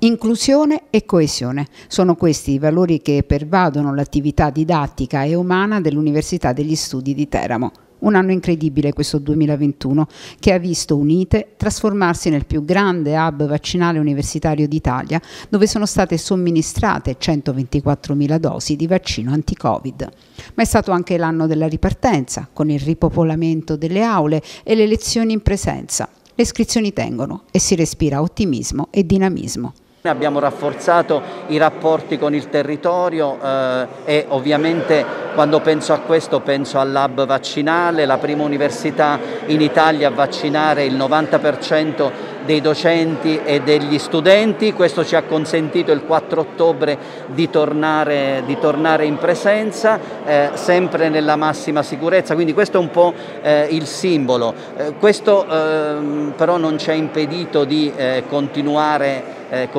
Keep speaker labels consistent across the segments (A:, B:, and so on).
A: Inclusione e coesione sono questi i valori che pervadono l'attività didattica e umana dell'Università degli Studi di Teramo. Un anno incredibile questo 2021 che ha visto Unite trasformarsi nel più grande hub vaccinale universitario d'Italia, dove sono state somministrate 124.000 dosi di vaccino anti-Covid. Ma è stato anche l'anno della ripartenza, con il ripopolamento delle aule e le lezioni in presenza. Le iscrizioni tengono e si respira ottimismo e dinamismo.
B: Abbiamo rafforzato i rapporti con il territorio e ovviamente quando penso a questo penso all'hub vaccinale, la prima università in Italia a vaccinare il 90% dei docenti e degli studenti. Questo ci ha consentito il 4 ottobre di tornare in presenza, sempre nella massima sicurezza, quindi questo è un po' il simbolo. Questo però non ci ha impedito di continuare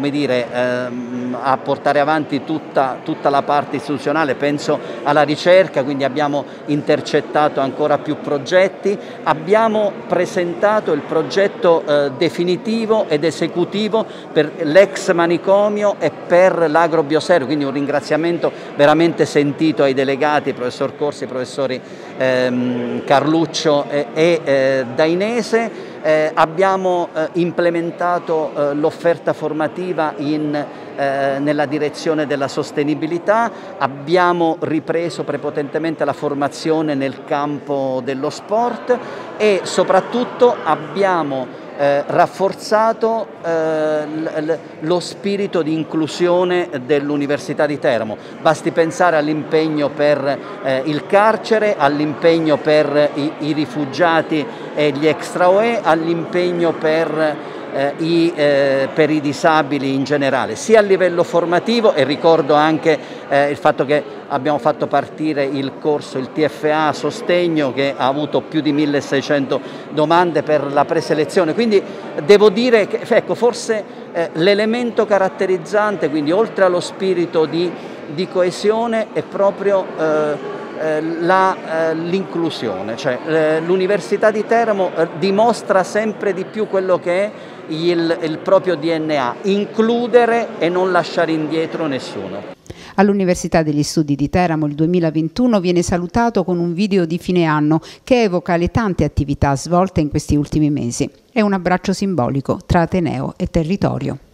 B: a portare avanti tutta la parte istituzionale, penso alla ricerca, quindi abbiamo intercettato ancora più progetti, abbiamo presentato il progetto definitivo ed esecutivo per l'ex manicomio e per l'agrobioservice, quindi un ringraziamento veramente sentito ai delegati, professor Corsi, professori Carluccio e Dainese. Abbiamo implementato l'offerta formativa nella direzione della sostenibilità, abbiamo ripreso prepotentemente la formazione nel campo dello sport e soprattutto abbiamo rafforzato lo spirito di inclusione dell'Università di Teramo. Basti pensare all'impegno per il carcere, all'impegno per i rifugiati e gli extra UE, all'impegno per i disabili in generale, sia a livello formativo, e ricordo anche il fatto che abbiamo fatto partire il corso, il TFA Sostegno, che ha avuto più di 1600 domande per la preselezione, quindi devo dire che ecco, forse l'elemento caratterizzante, quindi oltre allo spirito di coesione, è proprio l'inclusione, cioè l'Università di Teramo dimostra sempre di più quello che è il proprio DNA, includere e non lasciare indietro nessuno.
A: All'Università degli Studi di Teramo il 2021 viene salutato con un video di fine anno che evoca le tante attività svolte in questi ultimi mesi. È un abbraccio simbolico tra Ateneo e territorio.